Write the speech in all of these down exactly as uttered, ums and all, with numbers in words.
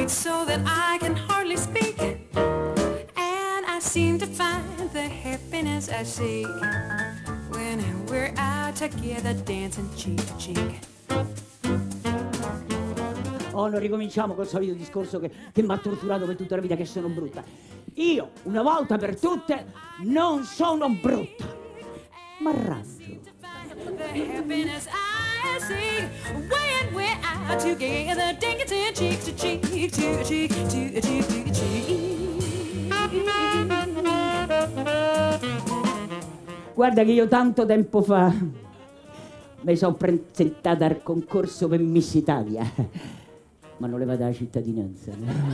beats so that I can hardly speak, and I seem to find the happiness I seek when we're out together dancing cheek to cheek. Oh, non ricominciamo col solito discorso che, che mi ha torturato per tutta la vita, che sono brutta. Io, una volta per tutte, non sono brutta. M'arrangio. The happiness I see when we're out together dancing cheek to cheek, to cheek, to cheek, to cheek. Guarda che io tanto tempo fa mi sono presentata al concorso per Miss Italia, ma non le vado alla cittadinanza.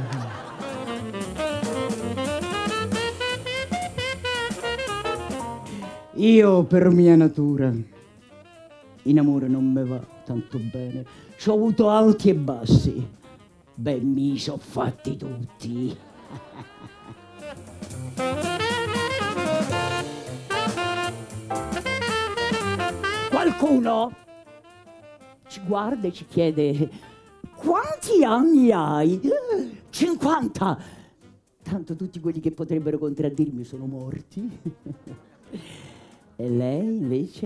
Io per mia natura in amore non me va tanto bene, ci ho avuto alti e bassi, beh mi sono fatti tutti. Qualcuno ci guarda e ci chiede: quanti anni hai? cinquanta. Tanto tutti quelli che potrebbero contraddirmi sono morti. E lei invece?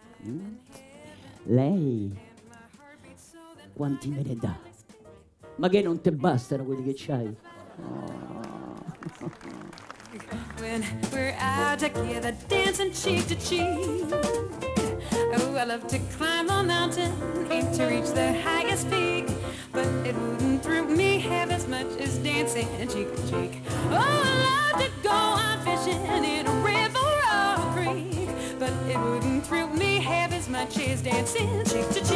Lei quanti me ne dà? Ma che non te bastano quelli che c'hai? Oh. When we're out together dancing cheek to cheek. Oh, I love to climb a mountain, aim to reach the highest peak, but it wouldn't thrill me half as much as dancing cheek to cheek. Oh, I love to go out fishing in a river or a creek, but it wouldn't thrill me half as much as dancing cheek to cheek.